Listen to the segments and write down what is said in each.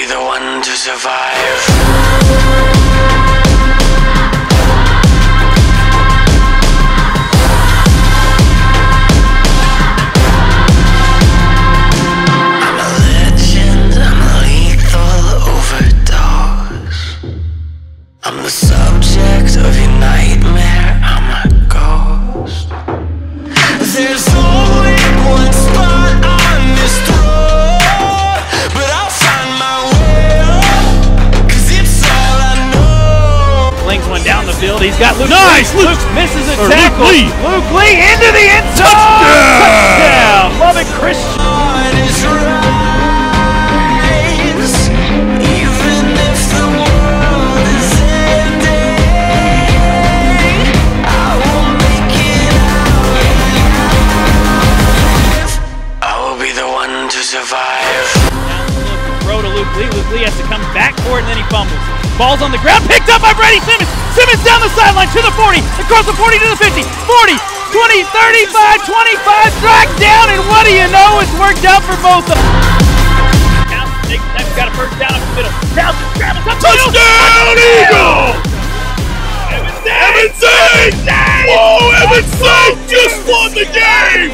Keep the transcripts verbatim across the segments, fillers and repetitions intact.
be the one to survive. I'm the subject of your nightmare, I'm a ghost. There's only one spot on this throne, but I'll find my way up, cause it's all I know. Flings one down the field, he's got Luke. Nice! Luke, Luke misses a or tackle. Luke Lee. Luke Lee into the end zone! Touchdown! Lubbock Christian. Survive. Throw to Luke Lee. Luke Lee has to come back for it, and then he fumbles. Ball's on the ground, picked up by Brady Simmons. Simmons down the sideline to the forty, across the forty to the fifty, forty, twenty, thirty-five, twenty-five, tracked down, and what do you know? It's worked out for both of them. Townsend got a first down up the middle. Townsend travels up. Touchdown, Eagle! Evan Zane! Whoa, Evan Zane just won the game!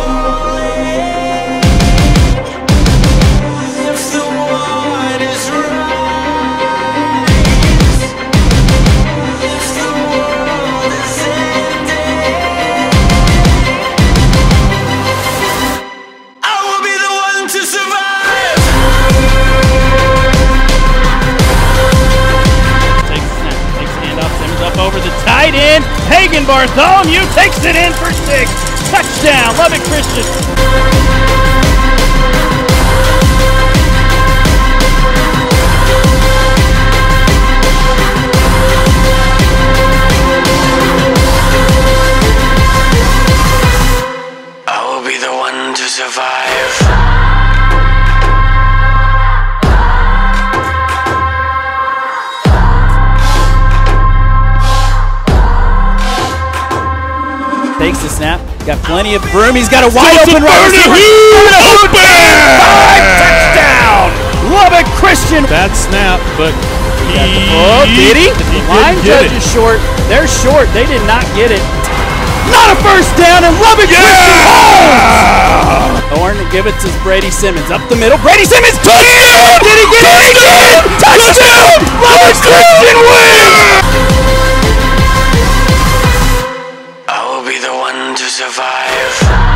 Over the tight end, Hagen Bartholomew takes it in for six. Touchdown, Lubbock Christian. I will be the one to survive. Takes the snap, got plenty of room, he's got a wide open right receiver. Touchdown! Lubbock Christian! Bad snap, but he got the ball. Did he? he The line judge is short. They're short, they did not get it. Not a first down, and Lubbock yeah! Christian holds! Thorne give it to Brady Simmons, up the middle. Brady Simmons, touchdown! Did he get it again? Touchdown! Lubbock Christian wins! Survive.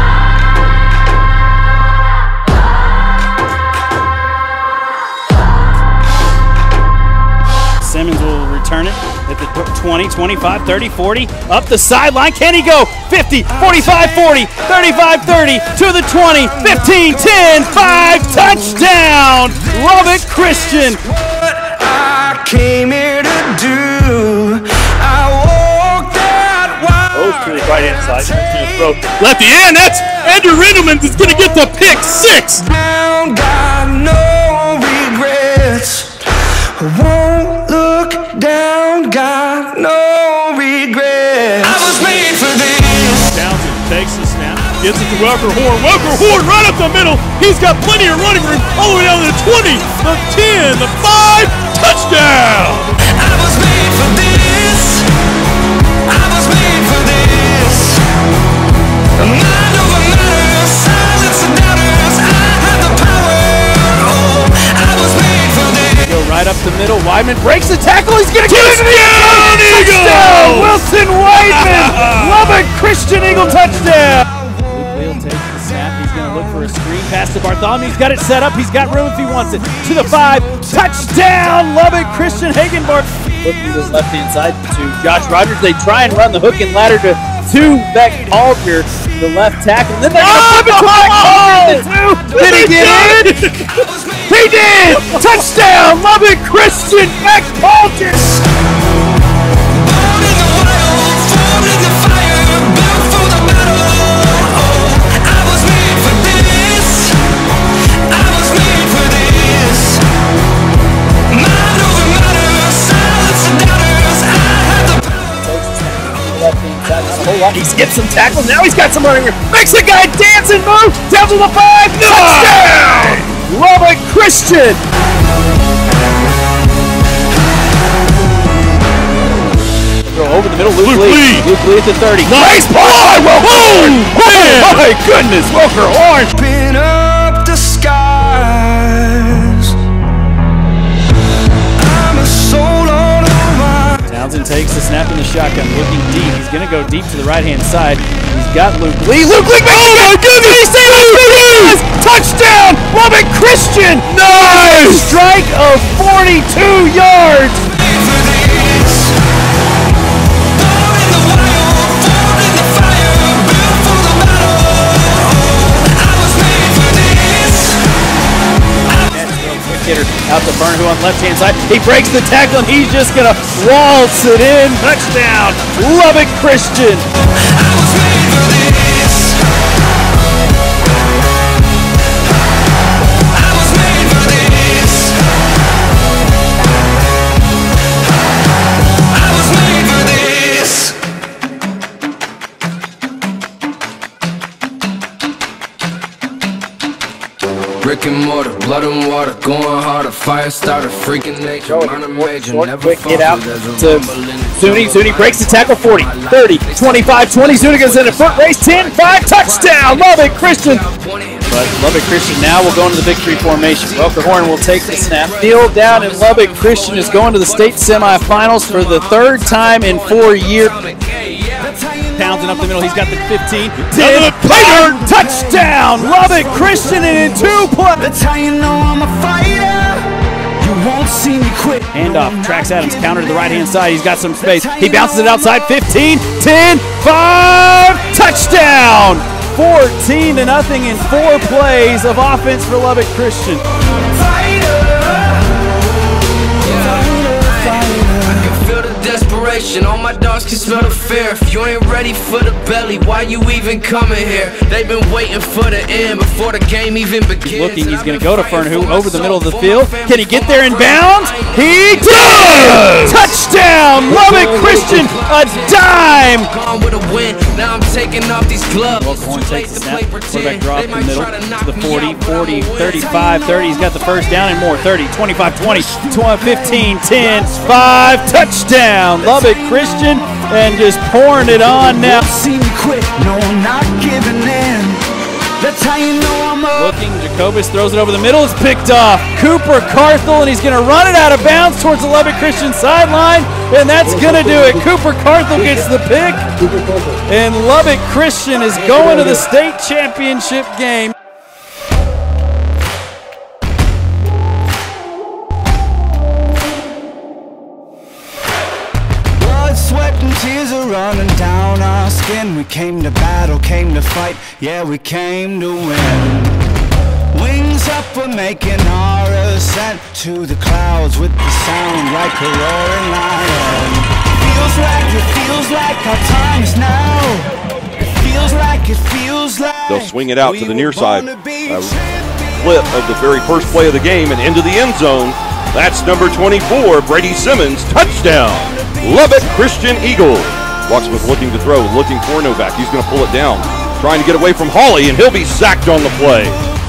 Simmons will return it at the twenty, twenty-five, thirty, forty, up the sideline. Can he go? fifty, forty-five, forty, thirty-five, thirty, to the twenty, fifteen, ten, five, touchdown! Lubbock Christian. What I came here to do, I walked that wild. Goes to the right hand side. He's going to throw lefty, and that's Andrew Rindelman is going to get the pick six. Down, got no regrets. I won't look down, got no regrets. I was made for this. Townsend takes the snap, gets it to Welker Horn. Welker Horn right up the middle. He's got plenty of running room all the way down to the twenty, the ten, the five, touchdown. I was made for this. I was made for this. Mind over matter, silence the doubters. I have the power. Oh, I was made for this. Go right up the middle. Weidman breaks the tackle. He's going to get it. Touchdown, Eagle! Touchdown, Wilson Weidman. Lubbock Christian Eagle touchdown. Luke Lee will take the snap. He's going to look for a screen pass to Bartholomew. He's got it set up. He's got room if he wants it. To the five. Touchdown, Lubbock Christian. Hagen Bartholomew. Looking to the left-hand side to Josh Rogers. They try and run the hook and ladder to two Beck Alger, the left tackle. And then they're going to flip it to Beck Alger. The two. Did he get in? He did! Touchdown, Lubbock Christian, Beck Alger. He skips some tackles. Now he's got some running room. Makes a guy dance and move. Down to the five. Touchdown! Lubbock Christian. Throw over the middle, Luke, Luke Lee. Lee. Luke Lee at the thirty. Nice play! Boom! Oh my goodness, Wilker Horn. Pin up the skies. I'm a soul on a run. Townsend takes the snap in the shotgun, looking deep. He's going to go deep to the right-hand side. He's got Luke Lee. Luke Lee makes Oh my goodness! touchdown! Lubbock Christian! Nice! Strike of forty-two yards! Hitter out to Burnhu on the left-hand side. He breaks the tackle and he's just going to waltz it in. Touchdown, Lubbock Christian. Brick and mortar, blood and water, going harder, fire starter, freaking nature, minor major, Short, never quick fall get out through, there's a to rumble in the Zuni. Zuni breaks the tackle. Forty, thirty, twenty-five, twenty. Zuni goes in a foot race. ten five, touchdown, Lubbock Christian. But Lubbock Christian now will go into the victory formation. Welker Horn will take the snap. Field down, and Lubbock Christian is going to the state semifinals for the third time in four years. Townsend up the middle. He's got the fifteen. ten, five, touchdown, Lubbock Christian, and in two plays. That's how you know I'm a fighter. You won't see me quit. Handoff, tracks Adams, counter to the right-hand side. He's got some space. He bounces it outside. fifteen, ten, five, touchdown! fourteen to nothing in four plays of offense for Lubbock Christian. All my dogs can smell the fear. If you ain't ready for the belly, why you even coming here? They've been waiting for the end before the game even begins. Looking, he's going to go to Fernhu over the middle of the field. Can he get there in bounds? He does! Touchdown, Lubbock Christian, a dime! Gone with a win. Now I'm taking off these gloves. Welker Horn takes the snap. Quarterback draw up in the middle to the forty, forty, thirty-five, thirty. He's got the first down and more. thirty, twenty-five, twenty, fifteen, ten, five, touchdown, Lubbock Christian, and just pouring it on now. See me quit, no, I'm not giving in. That's how you know I'm up. Looking, Jacobus throws it over the middle. It's picked off. Cooper Carthel, and he's going to run it out of bounds towards the Lubbock Christian sideline, and that's going to do it. Cooper Carthel gets the pick, and Lubbock Christian is going to the state championship game. Sweat and tears are running down our skin. We came to battle, came to fight, yeah, we came to win. Wings up, we're making our ascent to the clouds with the sound like a roaring lion. Feels like, it feels like our time is now. It feels like, it feels like they'll swing it out to the near side. A flip of the very first play of the game and into the end zone. That's number twenty-four, Brady Simmons, touchdown. Lubbock Christian Eagles. Locksmith looking to throw, looking for Novak. He's going to pull it down, trying to get away from Hawley, and he'll be sacked on the play.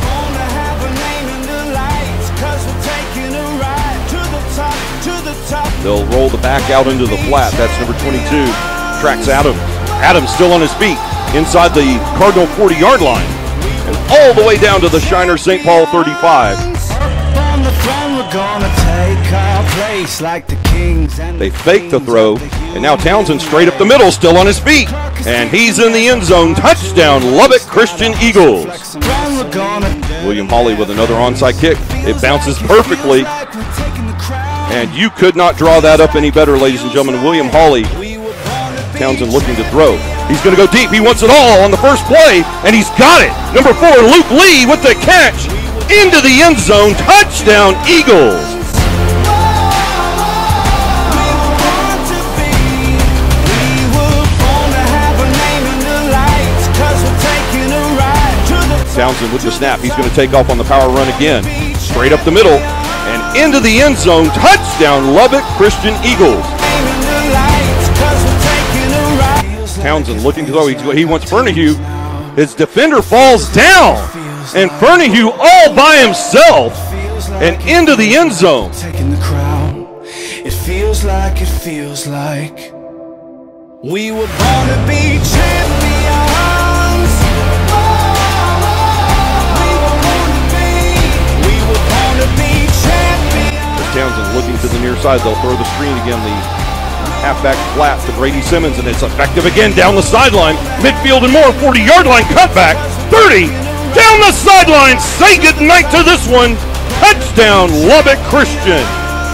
They'll roll the back out into the flat. That's number twenty-two. Tracks Adams. Adams still on his feet inside the Cardinal forty-yard line. And all the way down to the Shiner Saint Paul thirty-five. They fake the throw, and now Townsend straight up the middle, still on his feet. And he's in the end zone. Touchdown, Lubbock Christian Eagles. William Hawley with another onside kick. It bounces perfectly. And you could not draw that up any better, ladies and gentlemen. William Hawley, Townsend looking to throw. He's going to go deep. He wants it all on the first play, and he's got it. Number four, Luke Lee with the catch. Into the end zone. Touchdown, Eagles. Townsend with the snap. He's going to take off on the power run again. Straight up the middle and into the end zone. Touchdown, Lubbock Christian Eagles. Townsend looking to throw. He wants Fernahue. His defender falls down. And Fernahue all by himself and into the end zone. Taking the crown. It feels like, it feels like We were born to be champions. We were born to be, we were born to be champions. As Townsend looking to the near side, they'll throw the screen again. The halfback flat to Brady Simmons, and it's effective again down the sideline. Midfield and more, forty-yard line cutback. thirty, down the sideline. Say goodnight to this one. Touchdown, Lubbock Christian.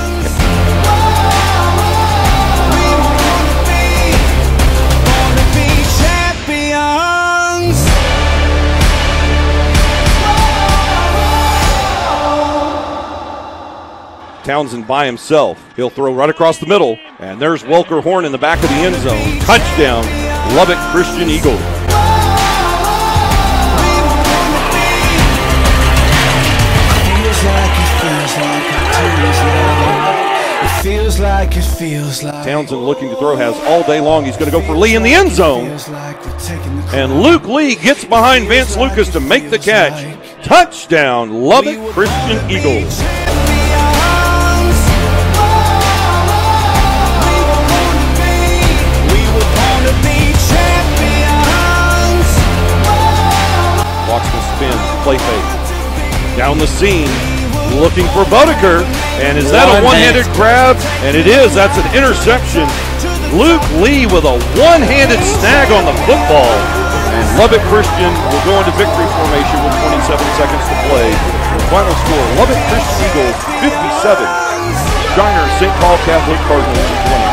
Townsend by himself. He'll throw right across the middle, and there's Welker Horn in the back of the end zone. Touchdown, Lubbock Christian Eagles. Feels like it feels like Townsend looking to throw, has all day long. He's going to go for Lee in the end zone. And Luke Lee gets behind Vance Lucas to make the catch. Touchdown, Lubbock Christian Eagles. Watch the spin, play fake. Down the seam, looking for Bodeker. And is that a one-handed grab? And it is. That's an interception. Luke Lee with a one-handed snag on the football. And Lubbock Christian will go into victory formation with twenty-seven seconds to play. The final score, Lubbock Christian Eagles fifty-seven, Shiner Saint Paul Catholic Cardinals twenty.